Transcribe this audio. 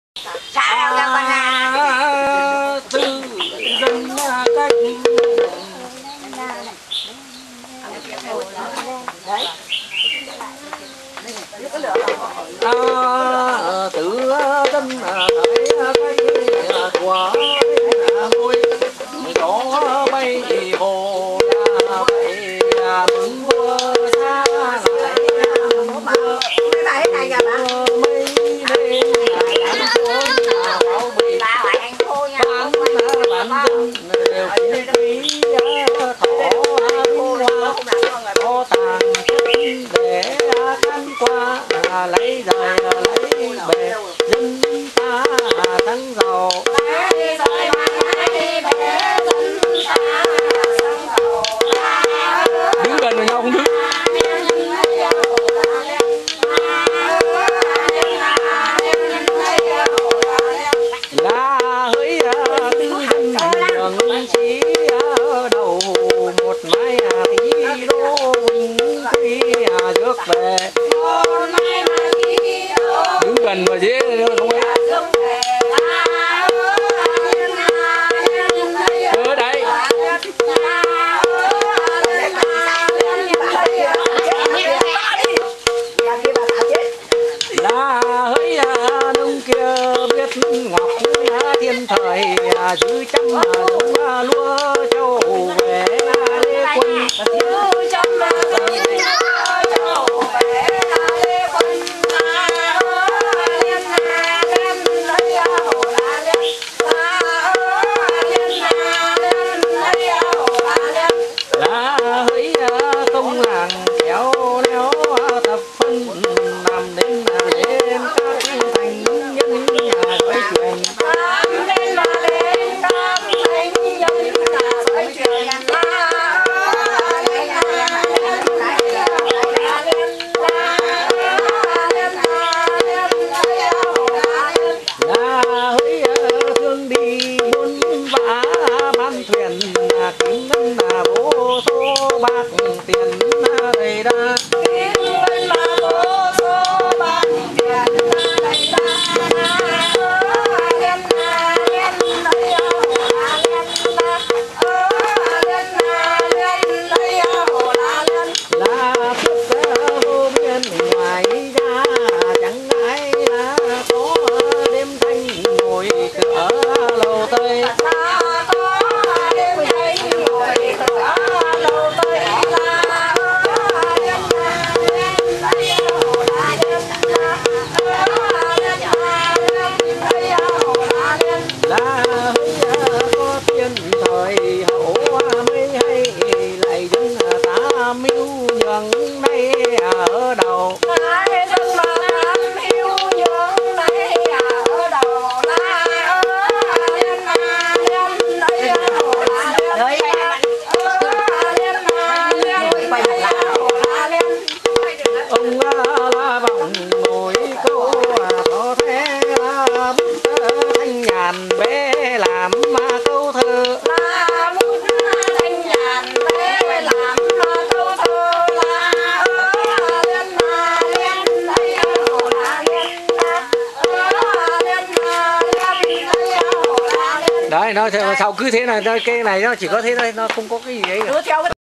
Sao đâu con à? Tư dân cách tự dân thấy cách quả vui gió bay hồ bay mừng mưa xa lại Cái bài này kìa bà. mây đêm Bà lại ăn khô nha. bản dân đều quý thọ có tàng để khăn qua lấy đời lấy bề dân ta thắng giàu đứng gần với nhau không đứng là hỡi tư dân đường chí đầu một mái tí đô vinh quy rước về đứng gần và dễ không ấy ở đây là hỡi nông kia biết ngọc thiên thời giữ trăm giống lúa châu về lê quân là hỡi công làng khéo léo tập phân làm nên lên các thành nhân nói chuyện là hỡi thương đi buôn vã ban thuyền kiếm ngân vô số bạc tiền đầy đa là phước vô biên ngoài ra chẳng ai là có đêm thanh ngồi cửa lầu tây là hỡi có tiền thời hậu mới hay lại dân ta mưu nhường nay ở đầu ông la vọng ngồi câu có thế bút thanh nhàn bé làm câu thơ đấy nó sau cứ thế này cái này nó chỉ có thế thôi nó không có cái gì ấy cả.